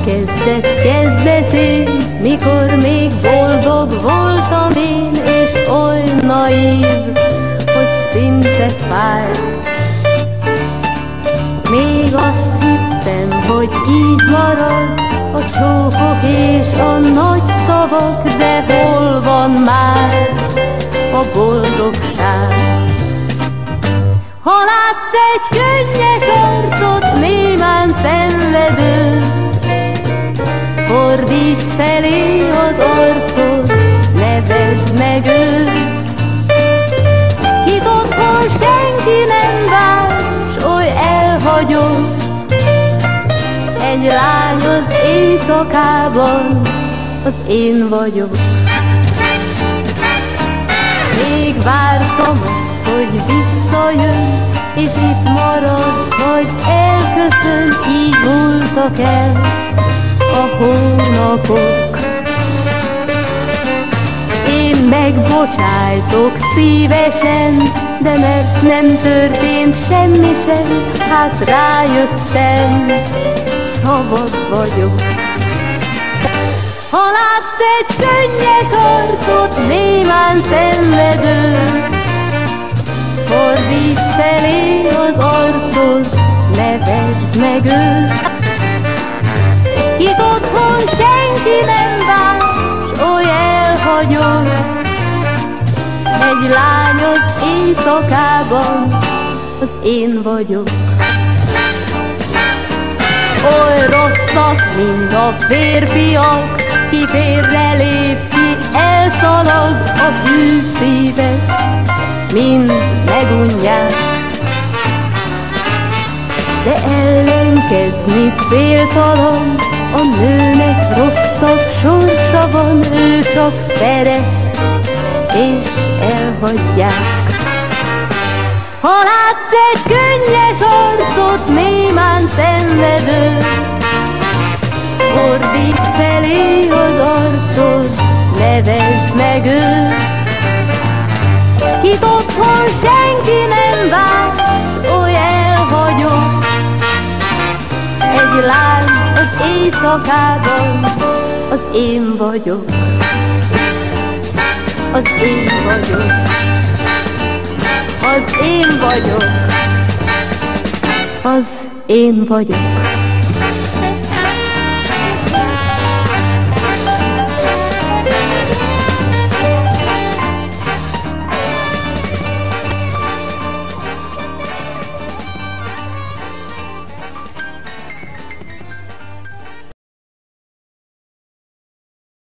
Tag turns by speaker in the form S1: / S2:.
S1: kezdetén, mikor még boldog voltam én, és oly naív, hogy szinte fájt. Még azt hittem, hogy így marad a csókok és a nagy szavak, de hol van már a boldogság? Ha látsz egy könnyes arcot, némán szenvedő, fordítsd felé az arcod, nevesd meg őt. Kit otthon senki nem vár, s oly elhagyott, egy lány az éjszakában, az én vagyok. Még vártam azt, hogy visszajön, és itt marad, vagy elköszön, így múltak el a hónapok. Én megbocsájtok szívesen, de mert nem történt semmi sem, hát rájöttem, szabad vagyok. Ha látsz egy könnyes arcot, némán szenvedő, fordítsd felé az arcod, nevesd meg őt. Kit otthon senki nem vár, s oly elhagyott, egy lány az éjszakában, az én vagyok. Oly rosszak, mint a férfiak, ki félrelép, ki elszalad, a hű szívet mind megunják. De ellenkezni céltalan, a nőnek rosszabb sorsa van, ő csak szeret, és elhagyják. Ha látsz egy könnyes arcot, némán szenvedő, fordítsd felé az arcod, nevesd meg őt. Kit otthon senki nem vár, s oly elhagyott, egy lány az éjszakában, az én vagyok. Az én vagyok. Az én vagyok. Az én vagyok.